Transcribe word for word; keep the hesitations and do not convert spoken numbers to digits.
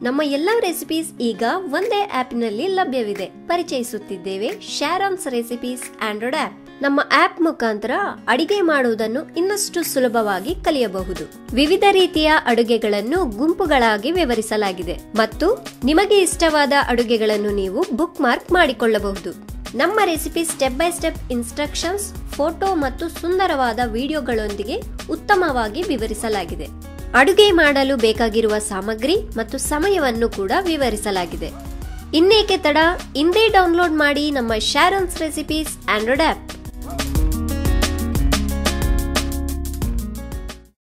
ನಮ್ಮ ಎಲ್ಲಾ ರೆಸಿಪೀಸ್ ಈಗ ಒಂದೇ ಆಪ್ನಲ್ಲಿ ಲಭ್ಯವಿದೆ. ಪರಿಚಯಿಸುತ್ತಿದ್ದೇವೆ ಶಾರೋನ್ಸ್ ರೆಸಿಪೀಸ್ ಆಂಡ್ರಾಯ್ಡ್ ಆಪ್. ನಮ್ಮ ಆಪ್ ಮುಖಾಂತರ ಅಡಿಗೆ ಮಾಡುವುದನ್ನು ಇನ್ನಷ್ಟು ಸುಲಭವಾಗಿ ಕಲಿಯಬಹುದು. ವಿವಿಧ ರೀತಿಯ ಅಡುಗೆಗಳನ್ನು ಗುಂಪುಗಳಾಗಿ ವಿವರಿಸಲಾಗಿದೆ ಮತ್ತು ನಿಮಗೆ ಇಷ್ಟವಾದ ಅಡುಗೆಗಳನ್ನು ನೀವು ಬುಕ್ ಮಾರ್ಕ್ ಮಾಡಿಕೊಳ್ಳಬಹುದು. ನಮ್ಮ recipe step by step instructions, photo ಮತ್ತು ಸುಂದರವಾದ ವಿಡಿಯೋಗಳೊಂದಿಗೆ ಉತ್ತಮವಾಗಿ ವಿವರಿಸಲಾಗಿದೆ. ಅಡುಗೆ ಮಾಡಲು ಬೇಕಾಗಿರುವ ಸಾಮಗ್ರಿ ಮತ್ತು ಸಮಯವನ್ನು ಕೂಡ ವಿವರಿಸಲಾಗಿದೆ. ಇನ್ನೇಕೆ ತಡ, ಇಂದೇ ಡೌನ್ಲೋಡ್ ಮಾಡಿ ನಮ್ಮ ಶಾರೋನ್ಸ್ ರೆಸಿಪೀಸ್ ಆಂಡ್ರಾಯ್ಡ್ ಆಪ್.